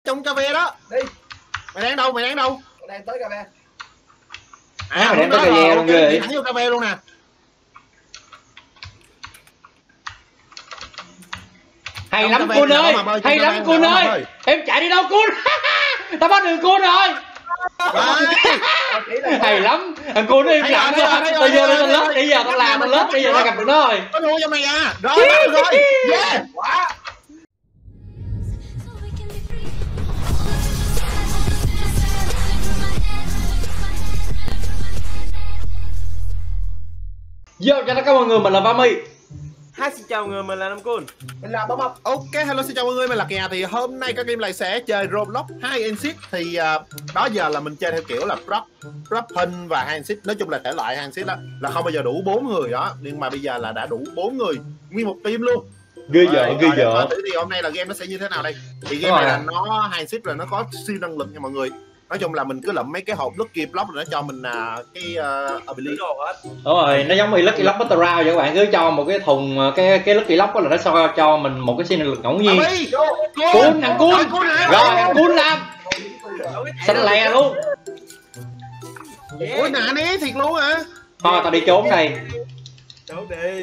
trong cà phê đó. Đi. Mày đang đâu? Mày đang tới cà phê. Mày đang tới cà phê luôn ghê. Thẳng vô cà phê luôn nè. Hay lắm Cun ơi, hay lắm Cun ơi. Em chạy đi đâu Cun? Tao bắt được Cun rồi. Hay lắm. Thằng Cun nó im lặng thôi. Tao vô lên lớp, bây giờ tao làm lên lớp, bây giờ tao gặp được nó rồi. Có thua cho mày à. Rồi, rồi. Yeah. Quá. Yo, chào tất cả mọi người, mình là Vami. Hi, xin chào mọi người, mình là Nam Cun. Mình làm bấm mập. Ok, hello xin chào mọi người, mình là Kìa. Thì hôm nay các game lại sẽ chơi Roblox Hide and Seek. Thì đó giờ là mình chơi theo kiểu là prop hunt và Hide and Seek. Nói chung là thể loại Hide and Seek đó là không bao giờ đủ 4 người đó. Nhưng mà bây giờ là đã đủ 4 người, nguyên một team luôn. Ghê dở, ghê dở. Thì hôm nay là game nó sẽ như thế nào đây? Thì game này là nó Hide and Seek rồi, nó có siêu năng lực nha mọi người. Nói chung là mình cứ lụm mấy cái hộp Lucky Block rồi nó cho mình cái ability. Đúng rồi, nó giống như Lucky Block Battle Royale vậy các bạn, cứ cho một cái thùng cái Lucky Block đó là nó cho mình một cái siêu năng lực ngẫu nhiên. Cun, thằng Cun. Rồi, thằng Cun làm. Xanh lè luôn. Ôi nè ní thiệt luôn hả? Thôi tao đi trốn đây. Trốn đi.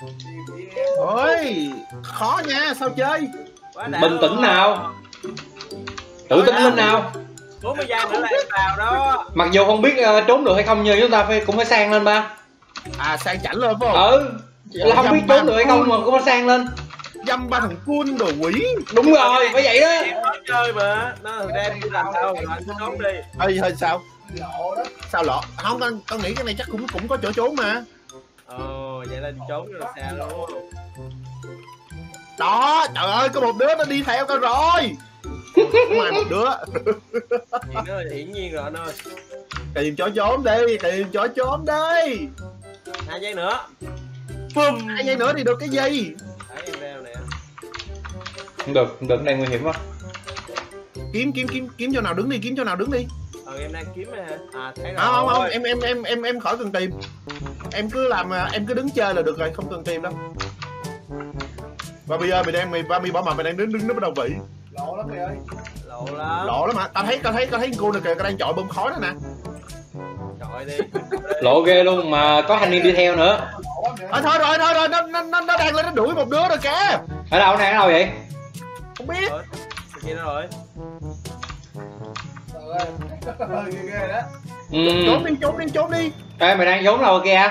Ôi, khó nha, sao chơi? Bình tĩnh nào. Tự tin lên nào. 40 giây nữa là em vào đó. Mặc dù không biết trốn được hay không nhưng chúng ta cũng phải sang lên ba. À sang chảnh lên phải không? Ừ, là không biết trốn được hay không mà cũng phải sang lên. Dăm ba thằng Cun đồ quỷ. Đúng rồi, phải vậy đó. Em nói chơi mà, nó thằng đem làm sao rồi anh trốn đi. Hơi sao? Lộ đó. Sao lộ? Không, con nghĩ cái này chắc cũng có chỗ trốn mà. Ồ, vậy là trốn rồi sao luôn. Đó, trời ơi, có một đứa nó đi theo tao rồi. Ngoài một đứa. Thì nó là hiển nhiên rồi anh ơi. Tìm chỗ trốn đi, tìm chỗ trốn đi. 2 giây nữa. Bùm, 2 giây nữa thì được cái gì? Đấy em đeo nè. Không được, cái này nguy hiểm quá. Kiếm chỗ nào đứng đi, kiếm chỗ nào đứng đi. Em đang kiếm nè. À thấy rồi. Không, em khỏi cần tìm. Em cứ làm, em cứ đứng chơi là được rồi, không cần tìm đâu. Và bây giờ mày Vami bỏ mặt mày đang đứng nó bắt đầu vị. Lộ lắm mày ơi. Lộ lắm Hả? Tao thấy cô này kìa, đang chọi bơm khói đó nè. Trời đi. Lộ ghê luôn mà có thanh niên đi theo nữa. Thôi rồi, nó đang lên nó đuổi một đứa rồi kìa. Ở đâu vậy? Không biết. Kia nó rồi. Trời ơi, ghê đó. Trốn đi. Ê mày đang trốn đâu kìa?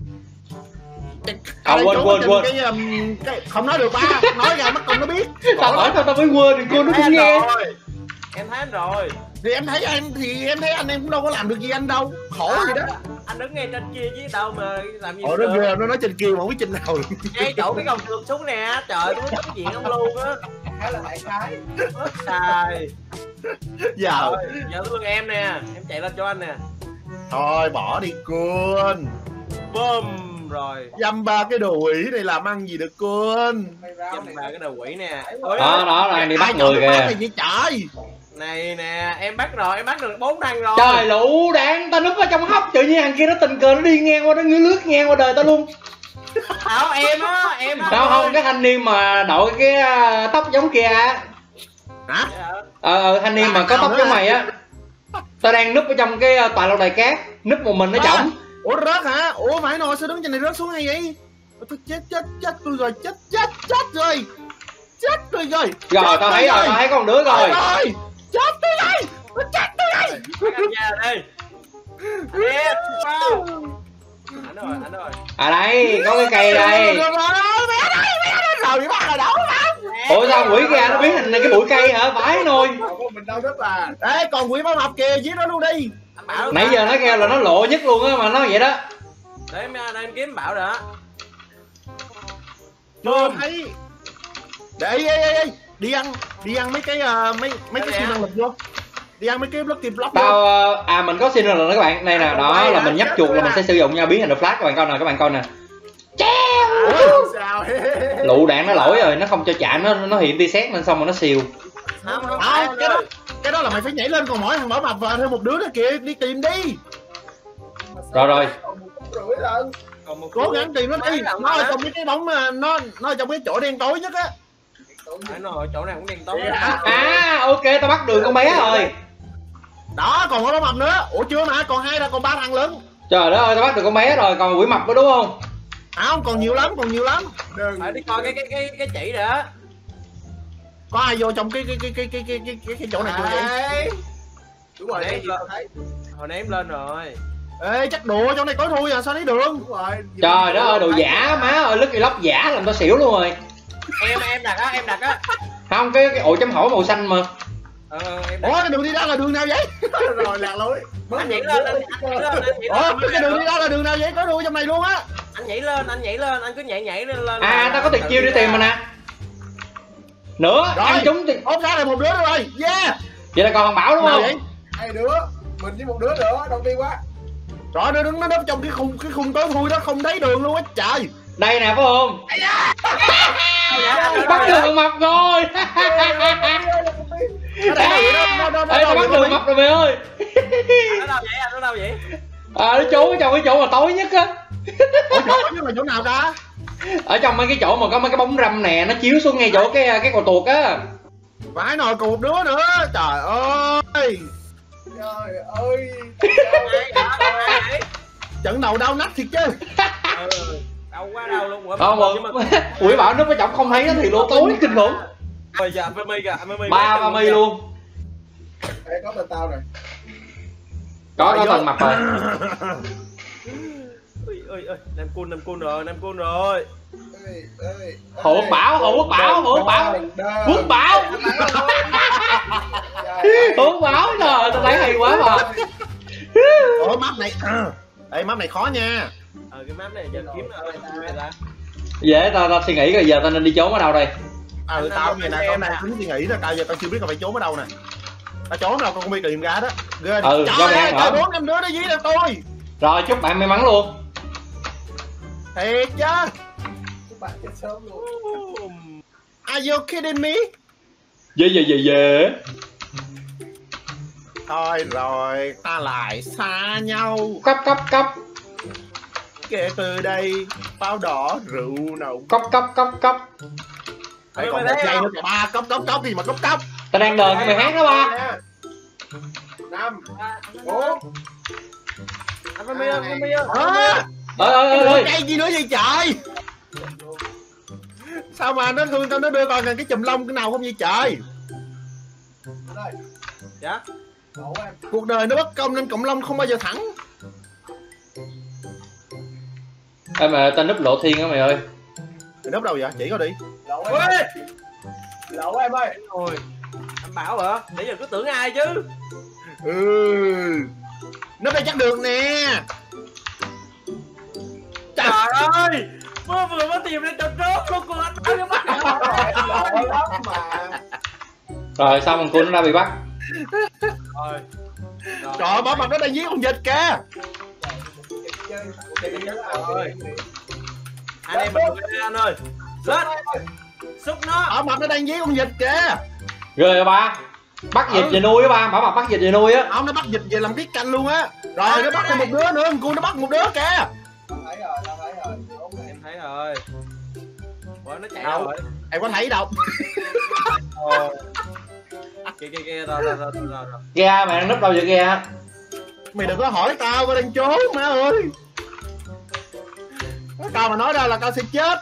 Quên. Cái không nói được ba, nói ra mất công nó biết. Tao hỏi tao mới quên, đừng quên nó cũng nghe. Em thấy anh rồi. Thì em thấy anh em cũng đâu có làm được gì anh đâu. Khổ gì đó. Anh đứng ngay trên kia chứ đâu mà làm gì. Nó ghê, nó nói trên kia mà không biết trên nào. Ngay chỗ cái gồng tường xuống nè. Trời, tôi nói chuyện ông luôn á. Hay là đại khái. Mất xài. Giờ Thương em nè. Em chạy lên cho anh nè. thôi bỏ đi Cun. Boom. Rồi. Dăm ba cái đồ quỷ này làm ăn gì được Cun. Dăm ba cái đầu quỷ nè. Đó rồi đi bắt người kìa. Trời. Này nè, em bắt rồi, em bắt được 4 thằng rồi. Trời lũ đạn, tao núp ở trong hốc, tự nhiên thằng kia nó tình cờ nó đi ngang qua, nó lướt ngang qua đời tao luôn. Không, em á. Tao không, cái thanh niên mà đội cái tóc giống kia á. Hả? Thanh niên mà có tóc giống mày á. Tao đang núp ở trong cái tòa lâu đài cát, núp một mình nó chỏng. Ủa rớt hả? Ủa phải nồi sao đứng trên này rớt xuống hay vậy? Tôi chết tôi rồi, chết rồi. Chết tôi rồi. Rồi tao thấy rồi, tao thấy con đứa rồi. Chết tôi rồi. Đây. Anh ơi. À đây, có cái cây đây. Rồi bị bắt rồi đâu. Ủa sao quỷ kia nó biến thành cái bụi cây hả? Phải nôi. Mình đâu rất là. Ê còn quỷ báo mập kìa, giết nó luôn đi. Nãy giờ nó kêu là nó lộ nhất luôn á mà nó vậy đó. Để em kiếm Bảo đã. Chưa thấy. Để đi ăn mấy cái mấy cái siêu năng lực vô. Đi ăn mấy cái Lucky Block. Tao mình có siêu năng lực đó các bạn. Đây nè, đó là mình nhấp chuột là mình sẽ sử dụng nha, biến thành được flash các bạn coi nè. Sao? Lụ đạn nó lỗi rồi, nó không cho chạm, nó hiện tia sét nên xong rồi nó xìu. Không, cái đó là mày phải nhảy lên, còn mỗi thằng bảo mập và thêm một đứa nữa kìa, đi tìm đi. Rồi. Cố gắng tìm nó đi. Nó ở trong cái bóng mà nó ở trong cái chỗ đen tối nhất á. Phải rồi, chỗ này cũng đèn tối. À ok, tao bắt được con bé rồi. Đó, còn có nó mập nữa. Ủa chưa mà, còn 2 là còn 3 thằng lớn. Trời đất ơi, tao bắt được con bé rồi, còn quỷ mập nữa đúng không? Không, còn nhiều lắm, còn nhiều lắm. Phải đi coi cái chỉ nữa. Có ai vô trong cái chỗ này chưa vậy? Đúng rồi, Ném lên. thấy. Hồi ném lên rồi. Ê, chắc đùa trong này có thui à, sao thấy đường? Đúng rồi. Trời đất ơi, đồ giả má ơi, Lucky Lock giả làm tao xỉu luôn rồi. Em đặt á. Không, cái ổ chấm hỏi màu xanh mà. Em Ủa, cái đường đi đó là đường nào vậy? Rồi lạc lối. anh nhảy lên, anh nhảy lên. Ủa, cái đường đi đó là đường nào vậy? Có đuôi trong này luôn á. Anh nhảy lên, anh cứ nhảy lên. À, tao có tuyệt chiêu đi tìm mà nè. Nữa, Rồi. ăn chúng thì... Ốp ra là một đứa rồi. Yeah. Vậy là còn thằng Bảo đúng Nào không? vậy? 2 đứa. Mình với một đứa nữa, đầu tiên quá. Rồi nó đứng nó nấp trong cái khung tối thui đó, không thấy đường luôn á trời. Đây nè phải không? Bắt được thằng mập rồi. Ê, tao bắt được mập rồi mày ơi. Nó đâu vậy? À, nó trốn trong cái chỗ mà tối nhất á. Ủa, chỗ là chỗ nào ta? Ở trong mấy cái chỗ mà có mấy cái bóng râm nè, nó chiếu xuống ngay chỗ cái cầu tuột á. Phải rồi, còn một đứa nữa. Trời ơi. Trời ơi. Trận đầu đau nách thiệt chứ. Đâu quá đâu luôn. Không mà Quỷ Bảo nó có chồng không thấy nó thì lỗ tối kinh khủng. Bây giờ anh Mami kìa, anh Mami. Ba mi luôn. Đây có tên tao rồi. Có thằng mập rồi. Ơi, Nam Cun rồi. Hồ Quốc Bảo. Hồ Quốc Bảo. Hồ Quốc Bảo. Hồ Quốc Bảo rồi, tao thấy hay quá mà. Ủa, map này. Ê, map này khó nha. Cái map này giờ kiếm ở ra. Dễ, tao suy nghĩ rồi, giờ tao nên đi trốn ở đâu đây? Tao ngày nào con đang tính suy nghĩ đó, tao giờ tao chưa biết là phải trốn ở đâu nè. Tao trốn đâu con không biết tìm ra đó. Ghê. Trời ơi, tao 4-5 đứa nó dí lên tôi. Rồi, chúc bạn may mắn luôn. Thiệt chứ. Các bạn chết sớm luôn. Are you kidding me? Dễ. Thôi rồi, ta lại xa nhau. Cấp. Kể từ đây, bao đỏ rượu nồng. Cấp. Đây còn một giây nữa kìa ba, cốc gì mà cốc. Tao đang đợi cho mày hát đó ba. 5 4. Anh Mami ơi. Ơi. Cây gì nữa vậy trời? Sao mà nó thương tao, nó đưa con cái chùm lông cái nào không vậy trời? Dạ. Cuộc đời nó bất công nên cộng long không bao giờ thẳng. Ê mà tao núp lộ thiên á mày ơi. Mày núp đâu vậy? Chỉ có đi. Lẩu em ơi. Ôi. Anh Bảo hả? Để giờ cứ tưởng ai chứ. Núp đây chắc được nè. Trời ơi. Vừa tìm ra chỗ trốn luôn con anh Bảo cái bắt. Rồi sao thằng Cun nó đã bị bắt? Rồi. Trời ơi, bỏ mặt nó đang giết con vịt kìa. Anh em mình được anh ơi. Lên. Xúc nó. Bỏ mặt nó đang giết con vịt kìa. Rồi ba. Bắt vịt về nuôi á ba, bảo bắt vịt về nuôi á. Ông nó bắt vịt về làm tiết canh luôn á. Rồi nó bắt thêm một đứa nữa, con Cun nó bắt một đứa kìa. Thấy rồi. Em thấy rồi. Ủa nó chạy Đâu? rồi. Em có thấy đâu. Kia rồi. Ghe mày đang núp đâu vậy ghe? Mày đừng có hỏi tao đang trốn má ơi. Tao mà nói ra là tao sẽ chết.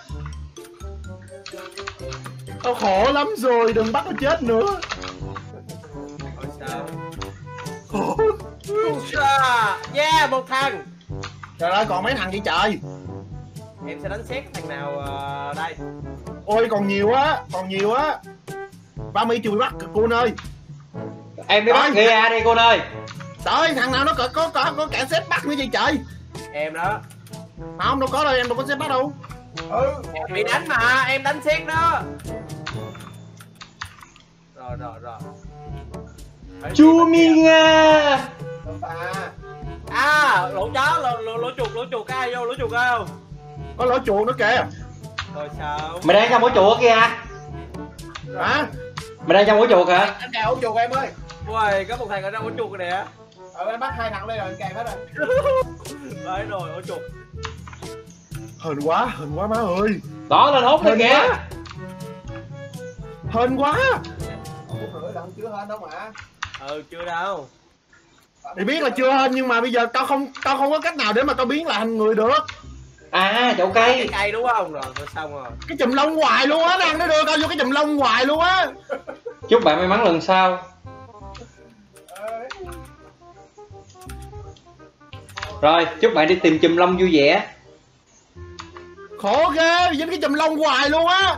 Tao khổ lắm rồi, đừng bắt tao chết nữa. Ôi sao? Khổ. Yeah, một thằng. Trời ơi, còn mấy thằng vậy trời. Em sẽ đánh xét thằng nào đây. Ôi còn nhiều á. 30 chùi bắt Cun ơi. Em đi bắt ghe đi Cun ơi. Trời ơi, thằng nào nó có cả xếp bắt nữa vậy trời. Em đó. Không, đâu có đâu, em đâu có xếp bắt đâu. Em bị đánh mà, em đánh xét đó. Rồi. Chua mi nga. Lỗ chó, lỗ chuột ai vô, lỗ chuột không? Có lỗ chuột nữa kìa. Rồi sao? Mày đang trong ổ chuột kìa. Hả? Mày đang trong ổ chuột hả? Em đèo ổ chuột em ơi. Ui, có một thằng ở trong ổ chuột rồi nè. Em bắt 2 thằng đây rồi, kèm hết rồi. Đấy rồi, ổ chuột. Hên quá má ơi. Đó lên hốt lên kìa. hên quá. 1 phút rưỡi là không chưa hên đâu mà. Chưa đâu. Thì biết là chưa hên nhưng mà bây giờ tao không có cách nào để mà tao biến lại thành người được. À chậu Cái cây. cây đúng không? Rồi xong rồi. Cái chùm lông hoài luôn á, đang nó đưa tao vô cái chùm lông hoài luôn á. Chúc bạn may mắn lần sau. Rồi chúc bạn đi tìm chùm lông vui vẻ. Khổ ghê, dính cái chùm lông hoài luôn á.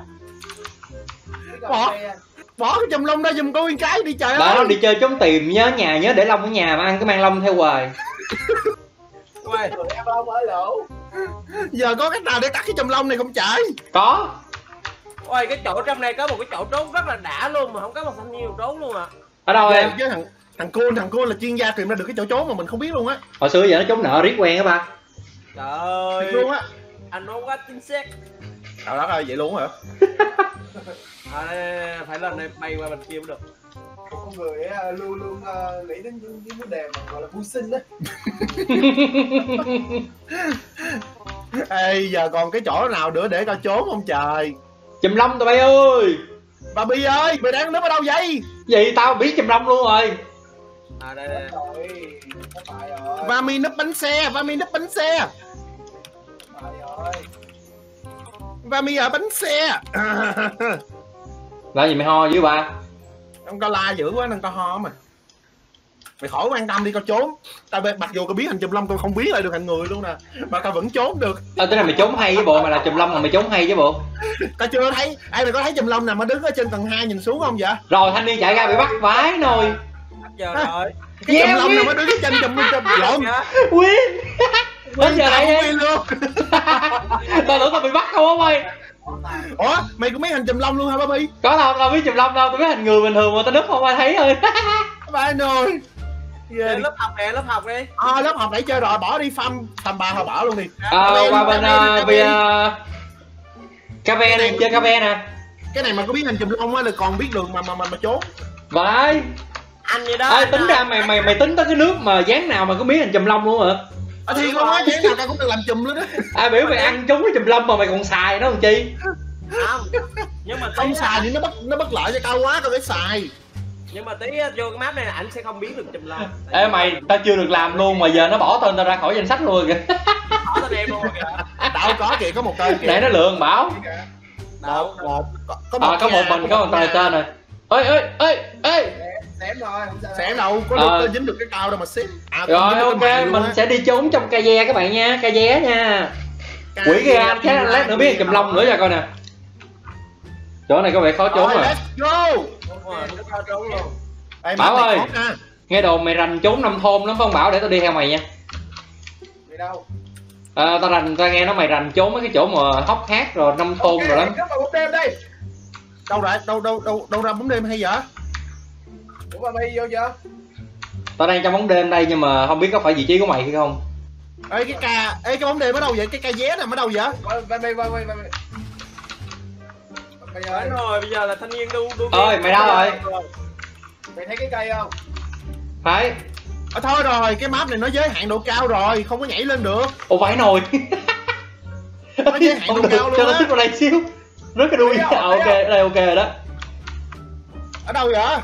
Bỏ cái chùm lông ra giùm tôi cái đi trời ơi. Đó đi chơi trốn tìm, nhớ nhà nhớ để lông ở nhà mà ăn cái mang lông theo hoài. Em lông ở lỗ. Giờ có cách nào để tắt cái chùm lông này không trời? Có. Ôi cái chỗ trong này có một cái chỗ trốn rất là đã luôn mà không có một thanh niên trốn luôn à. Ở đâu em? Với thằng Cool là chuyên gia tìm ra được cái chỗ trốn mà mình không biết luôn á. Hồi xưa giờ nó trốn nợ riết quen á ba. Trời ơi. Luôn á. Anh nói quá chính xác. Trời đất ơi vậy luôn hả? Phải lên đây bay qua bên kia mới được. Con người luôn luôn nghĩ đến những vấn đề mà gọi là vui sinh đó. Ê giờ còn cái chỗ nào nữa để tao trốn không trời? Chùm lông tụi bay ơi. Bà Bi ơi, mày đang núp ở đâu vậy? Vậy tao biết chùm lông luôn rồi. Đây. Rồi, thất bại rồi. Vami núp bánh xe, Vami núp bánh xe. Thất bại rồi. Vami ở bánh xe. Là gì mày ho dữ ba? Ông tao la dữ quá nên tao ho mà. Mày khỏi quan tâm đi, tao trốn. Tao mặc dù tao biết thành chùm lông tao không biến lại được thành người luôn nè, mà tao vẫn trốn được. Tới này mày trốn hay với bộ, mà là chùm lông mà mày trốn hay với bộ. Tao chưa thấy. Ai mày có thấy chùm lông nào mà đứng ở trên tầng 2 nhìn xuống không vậy? Rồi thanh niên chạy ra bị bắt vái nồi. Giờ rồi. Cái chùm lông nào mà đứng ở trên chùm lộn. Win. Đến giờ lại Tao đi. win luôn. Tao tưởng tao bị bắt không á mày. Ủa mày cũng biết thành chùm lông luôn hả Bobby? Có đâu, tao biết chùm lông đâu, tao biết thành người bình thường mà tao núp không ai thấy thôi. Ba nồi. Lên lớp học nè, lớp học đi. Lớp học nãy chơi rồi, bỏ đi farm ba thôi, bỏ luôn đi. Qua bên cà phê đi, chơi cà phê nè. Cái này mà có biết thành chùm lông á là còn biết đường mà trốn. Vậy Anh vậy đó. ai tính ra mày tính tới cái nước mà dáng nào mà có biết thành chùm lông luôn hả? Thì luôn á, dễ nào tao cũng được làm chùm luôn đó. Ai biểu mày ăn trúng cái chùm lông mà mày còn xài nó còn chi? Không. Nhưng mà Không xài thì nó bất lợi cho tao quá, tao phải xài. Nhưng mà tí vô cái map này là ảnh sẽ không biến được chùm lông. Ê mày, tao chưa được làm luôn mà giờ nó bỏ tên tao ra khỏi danh sách luôn kìa. Bỏ tên em luôn kìa. Tao có kìa, có một tên kìa. Nãy nó lường bảo. Có Có một mình có một tên tên rồi. Ê. Xém thôi, không sao. Xém đâu, có được tên dính được cái cao đâu mà xếp. Rồi ok, mình sẽ đi trốn trong ca ve các bạn nha, ca ve nha. Quỷ kia anh khác anh lát nữa biết chùm lông nữa cho coi nè. Chỗ này có vẻ khó trốn rồi. Let's go. Bảo ơi, nghe đồn mày rành trốn 5 thôn lắm phải không Bảo, để tao đi theo mày nha. Đi đâu? Tao nghe nói mày rành trốn mấy cái chỗ mà hốc hát rồi 5 thôn rồi lắm. Đâu ra bóng đêm hay vậy? Ủa bà Bi vô chưa? Tao đang trong bóng đêm đây nhưng mà không biết có phải vị trí của mày hay không. Ê cái bóng đêm ở đâu vậy? Cái ca vé nằm ở đâu vậy? Ba Bi ơi. Rồi bây giờ là thanh niên đu. Ơi mày đâu rồi? Mày thấy cái cây không? Phải. Thôi rồi, cái map này nó giới hạn độ cao rồi, không có nhảy lên được. Ồ phải nồi. Nó giới hạn độ cao cho luôn nó á. xích vào đây xíu. Rớt cái đuôi. Ok, đây ok rồi đó. Ở đâu vậy?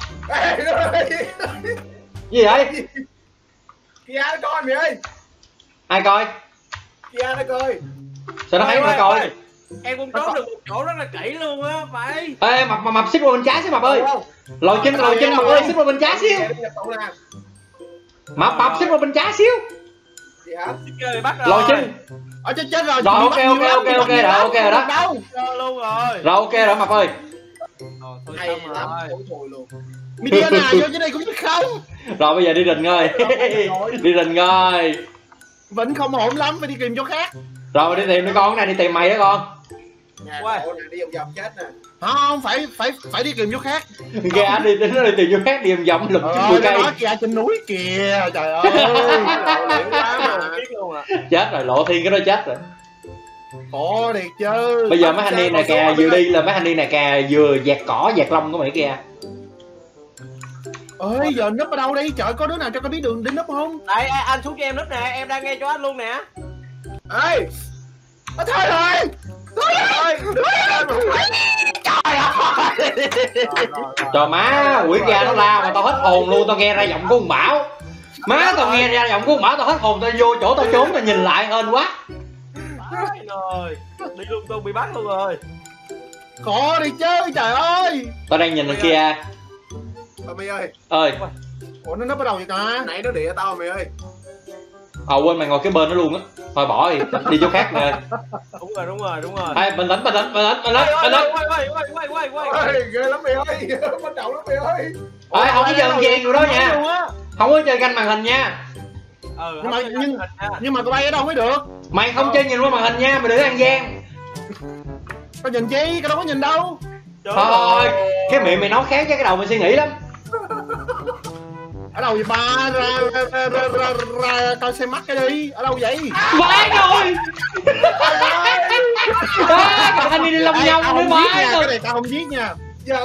Gì vậy? Kia nó coi mày ơi. Ai coi? Kia nó coi. Sao nó thấy nó coi? Em cũng trốn được một chỗ rất là kỹ luôn á, phải. Ê mập xích qua bên trái xíu mập ơi. Lồi chân mập ơi, xích qua bên trái xíu. Mập xích qua bên trái xíu. Gì hả? Chơi bắt rồi. Lồi chân. Ở chết rồi. Rồi ok rồi ok rồi đó. Đâu? Luôn rồi. Rồi ok rồi mập ơi. Thôi Hay xong lắm, rồi. thôi luôn. Mediana vô dưới đây cũng biết không? Rồi bây giờ đi rình thôi. Đi rình thôi. Vẫn không ổn lắm, phải đi tìm chỗ khác. Rồi đi tìm đứa con này, đi tìm mày đó con. Nhà cậu này đi vòng chết nè. Không, phải đi tìm chỗ khác. Kìa anh đi nó đi tìm chỗ khác, đi vòng lụm chút bụi cây. Đó kìa trên núi kìa, trời ơi. Chết rồi, lộ thiên cái đó chết rồi. Khổ thiệt chứ. Bây giờ mấy thanh niên này kìa vừa đi là mấy thanh niên này kìa vừa dạt cỏ dạt lông của mày kìa. Ơi giờ núp ở đâu đi? Trời, có đứa nào cho tao biết đường đi núp không? Đây anh xuống cho em núp nè, em đang nghe cho anh luôn nè. Ê. Thôi rồi. Thôi rồi. Trời Trời ơi. Trời má, quỷ gà nó la mà tao hết hồn luôn, tao nghe ra giọng của con Bảo. Má tao nghe ra giọng của con Bảo tao hết hồn, tao vô chỗ tao trốn tao nhìn lại hên quá. Rồi, đi lung tung bị bắt luôn rồi. Khó đi chứ, trời ơi. Tao đang nhìn đằng kia. Mày ơi. Ơi. Ủa nó bắt đầu vậy ta? Nãy nó đĩa tao mày ơi. Quên mày ngồi cái bên nó luôn á. Thôi bỏ đi chỗ khác mày ơi. Đúng rồi. Ê, bình tĩnh. Ê, ghê lắm mày ơi. Bắt đầu lắm mày ơi. Ê, không có chơi ghen rồi đó nha. Không có chơi ganh màn hình nha. Nhưng mà tụi bay ở đâu mới được. Mày không chơi nhìn qua màn hình nha, mày đừng ăn gian. Tao nhìn chi, tao đâu có nhìn đâu. Thôi, cái miệng mày nói khác chứ cái đầu mày suy nghĩ lắm. Ở đâu vậy ba? Ra coi xem mắt cái đi. Ở đâu vậy? Vãi rồi. Còn anh đi lông nhông nữa vãi rồi. Cái này tao không giết nha.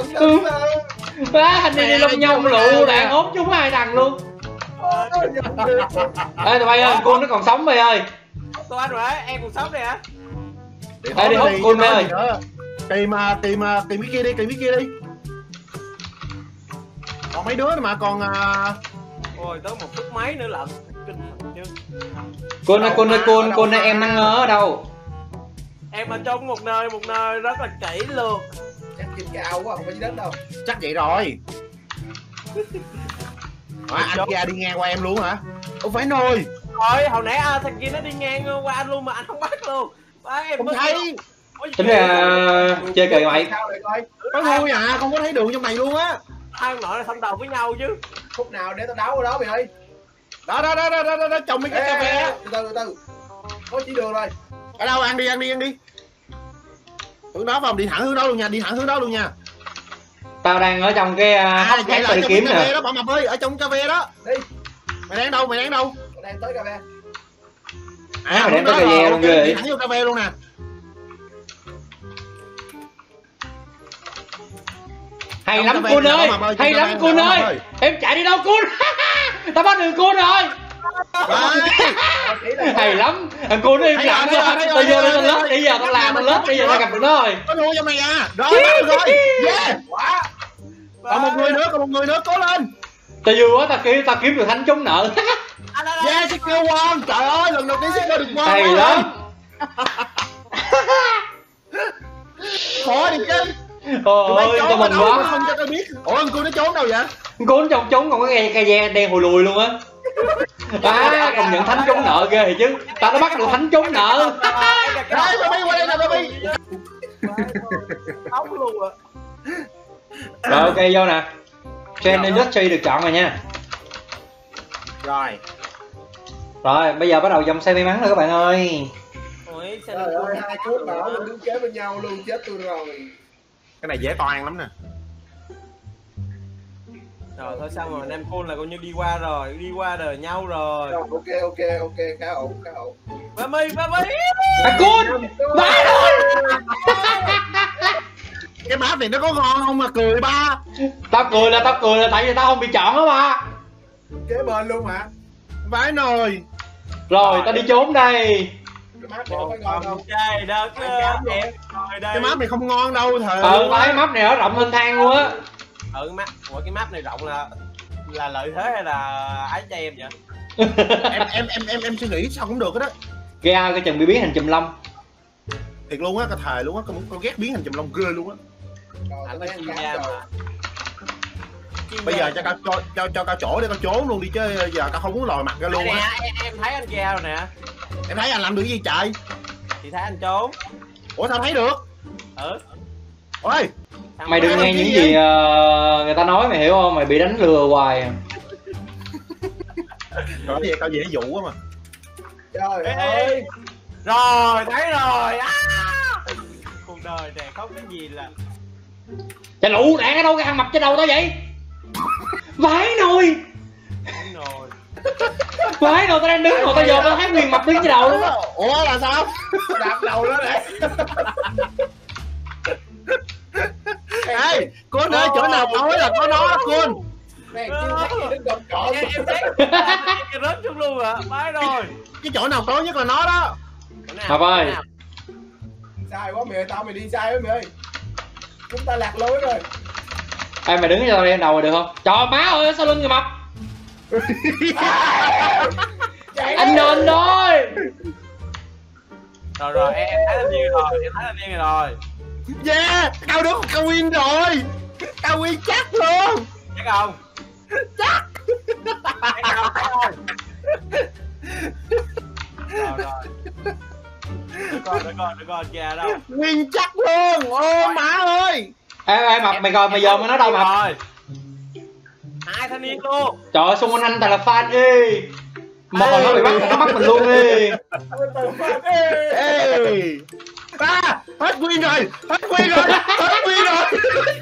Anh đi lông nhông lụ đạn ốm chúng hai thằng luôn. Ê tụi bay ơi, cô nó còn sống mày ơi. Tôi anh rồi, em còn sống này hả? Ê đi hút cô mày ơi. Tìm cái kia đi. Còn mấy đứa mà còn Ôi tới 1 phút mấy nữa lận. Kinh chứ. Cô ơi em đang ở đâu? Em ở trong một nơi rất là kỹ luôn. Chắc trên cao quá, không có dưới đất đâu. chắc vậy rồi. Anh ra đi ngang qua em luôn hả? Không phải nồi. Rồi hồi nãy thằng kia nó đi ngang qua anh luôn mà anh không bắt luôn. Em Không thấy. Tính ra chơi cờ mày. Có thôi à, không có thấy đường trong này luôn á. Hai ông nội là thông đầu với nhau chứ. Khúc nào để tao đấu ở đó mày ơi. Đó trồng mấy cái cà phê. Từ từ. Có chỉ đường rồi. Ở đâu ăn đi. Hướng đó phòng đi thẳng hướng đó luôn nha. Tao đang ở trong cái hốc vậy khác là tao kiếm cà phê nè. đó, bọn mập ơi, ở trong cà phê đó. Đi. Mày đang đâu? Đang tới cà phê. Mày đang tới cà phê luôn ghê. Đi thẳng vô cà phê luôn nè. Hay lắm Cun ơi, hay lắm Cun ơi. Em chạy đi đâu Cun? Tao bắt được Cun rồi. Hay lắm. Thằng Cun im lặng đó. Tao vô đây tao lết, bây giờ tao làm tao lết, bây giờ tao gặp được nó rồi. Có đua cho mày à. Đó, bắt được rồi. Yeah. Còn một người nữa, cố lên. Tao vui quá, tao kiếm được thánh chống nợ. Yeah, Sicker One. Trời ơi, lần đầu tiên Sicker được One. Hay lắm. Khó đi chứ. Ôi, tao mừng quá. Không cho tao biết. Ủa, anh Cun nó trốn đâu vậy? Cún trong trốn còn có cây ve đen hồi lùi luôn á. Còn nhận thánh chống nợ ghê chứ. Tao đã bắt được thánh chống nợ. Đây, Baby qua đây nè Baby. Ốc luôn à. Rồi ok vô nè. Trend Industry được chọn rồi nha. Rồi. Rồi bây giờ bắt đầu dòng xe may mắn rồi các bạn ơi. Ôi, Trời ơi, hai cốt bảo mình đứng kế bên nhau luôn, chết tôi rồi. Cái này dễ toan lắm nè. Rồi thôi xong rồi, Nam Cun là coi như đi qua đời nhau rồi. Rồi, ok, khá ổn. Baby. Cun, bye rồi. Cái map này nó có ngon không mà cười ba. Tao cười là tại vì tao không bị chọn đó mà. Kế bên luôn hả? Vãi nồi. Rồi tao đi trốn đây. Cái map này phải ngon không? Trời đất ơi, em rồi đây. Cái map này không ngon đâu thề. Tao thấy map này ở rộng hơn thang luôn á. Cái map này rộng là lợi thế hay là ái cho em vậy? em suy nghĩ sao cũng được đó. Ra cái chừng bị biến thành chùm lông. Thiệt luôn á, cái thề luôn á, con ghét biến thành chùm lông ghê luôn á. Anh lấy chuyên gia mà. Bây giờ cho cao chỗ để cao trốn luôn đi chứ giờ cao không muốn lòi mặt ra luôn á. Em thấy anh kia rồi nè. Em thấy anh làm được gì chạy? Thì thấy anh trốn. Ủa sao thấy được? Ôi. Mày đừng nghe những gì người ta nói mày hiểu không? Mày bị đánh lừa hoài. Rồi vậy cao dễ dụ quá mà. Trời ơi. Rồi, thấy rồi. Cuộc đời này không cái gì là. Trời lụ đạn ở đâu cái ăn mập trên đầu tao vậy? Vãi nồi. Vãi nồi, tao đang đứng rồi tao vô tao thấy nguyên mập đứng trên đầu luôn á. Ủa là sao? Đạp đầu đó nè. Ê, Cun ơi, chỗ nào nói là có nó đó Cun. Mày chưa thấy gì đến gần trọn. Em thấy em rớt xuống luôn à, phải rồi. Cái chỗ nào tối nhất là nó đó. Mập ơi. Sai quá mày ơi, tao mày đi sai quá mày ơi. Chúng ta lạc lối rồi. Em mày đứng cho đây đầu rồi được không? Trời má ơi sau lưng người mập. Anh nền thôi. Rồi em thấy là điên rồi, em thấy là điên rồi. Yeah, cao đúng cao win rồi. Cao win chắc luôn. Chắc không? Chắc. Chắc không? Được rồi, kìa đâu. Win chắc luôn. Ô má ơi. Ê mập mày coi mày giờ mày nói đâu mập. Rồi. Hai thanh niên luôn. Trời ơi xung quanh anh toàn là fan ê. Một hồi nó bị bắt nó bắt mình luôn ê. Ê. À, hết win rồi. Hết win rồi. Hết win rồi.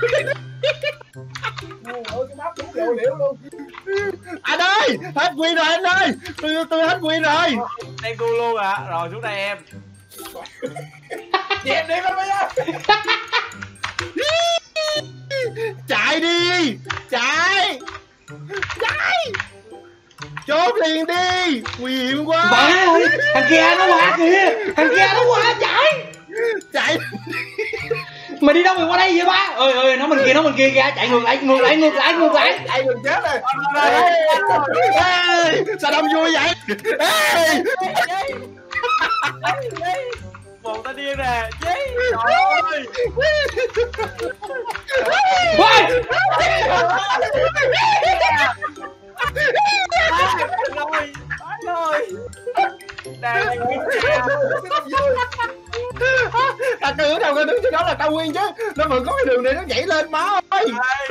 Ôi cái map đúng liệu liệu luôn. Anh ơi, hết win rồi anh ơi. Tôi hết win rồi. Đây cô luôn ạ. Rồi xuống đây em. Dẹp đi con bây giờ. Chạy đi. Chạy. Chốt liền đi. Nguy hiểm quá. Má ơi, thằng kia nó qua kìa. Thằng kia nó qua chạy. Chạy. Mày đi đâu mày qua đây vậy ba? Ơi nó bên kia kìa, chạy ngược lại. Ai đừng chết rồi. Ê, sao đông vui vậy? Ê. Một ta điên nè. Trời ơi. Ôi! Rồi. Đang Thằng cứ đâu có đứng trên đó là cao nguyên chứ. Nó vẫn có cái đường này nó nhảy lên má ơi.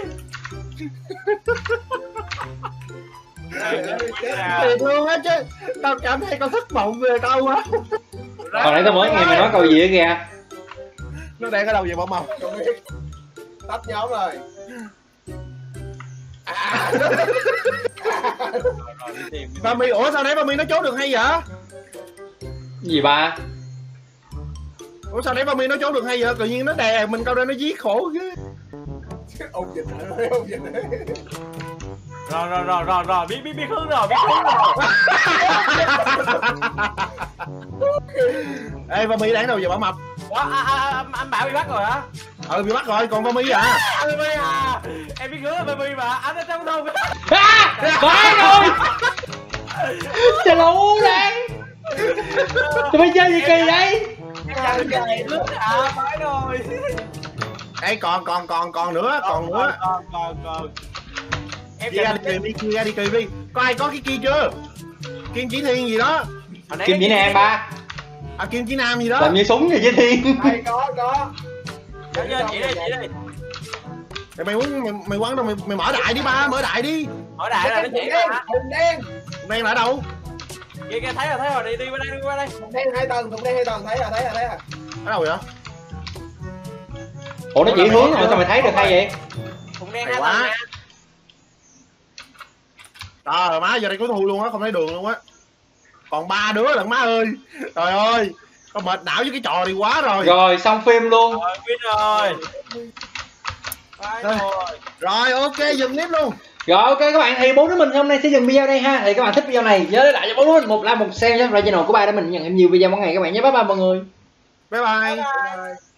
Thiệt luôn á chứ. Tao cảm thấy con thất vọng về tao quá. Hồi nãy tao mới nghe mày nói câu gì á kìa. Nó đang ở đâu vậy bảo màu? Tách nhóm rồi. Ba mi, ủa sao nãy ba mi nó trốn được hay vậy? Gì ba? Ủa sao nãy ba mi nó trốn được hay vậy? Tự nhiên nó đè mình câu đây nó giết khổ ghê. Ông dịch rồi, ông dịch rồi biết hướng rồi. Ê ba mi đang đâu vậy bảo mập? Ủa, anh Bảo bị bắt rồi hả? Bị bắt rồi, còn ba mi à? Baby à, em biết hướng là Baby mà, anh ở trong thùng. Phải rồi. Trời lũ đang. Tụi bay chơi gì kỳ vậy? Phải rồi. Ê còn nữa. Còn. Em Đi ra đi kì đi. Có ai có cái kia chưa? Kim Chỉ Thiên gì đó. Kim Chỉ Nam ba. À Kim Chỉ Nam gì đó. Làm như súng vậy chứ Thiên. Đây có. Chị đi. Mày muốn mày quăng đâu mày mở đại đi ba, mở đại đi. Mở đại ra nó chỉ ra. Thùng đen. Đang ở đâu? Kia thấy rồi, đi qua đây. Thùng đen 2 tầng, thấy rồi. Ở đâu vậy? Ủa nó chỉ hướng mà sao mày thấy được hay vậy? Thùng đen 2 tầng nè. Trời má giờ đây có thu luôn á, không thấy đường luôn á. Còn 3 đứa lận má ơi. Trời ơi, tao mệt não với cái trò này quá rồi. Rồi xong phim luôn. Rồi win rồi. Rồi ok dừng clip luôn. Rồi ok các bạn, thì 4 đứa mình hôm nay sẽ dừng video đây ha. Thì các bạn thích video này nhớ để lại cho 4 đứa mình một like một share cho channel của ba để mình nhận thêm nhiều video mỗi ngày các bạn nhé. Bye bye mọi người. Bye bye.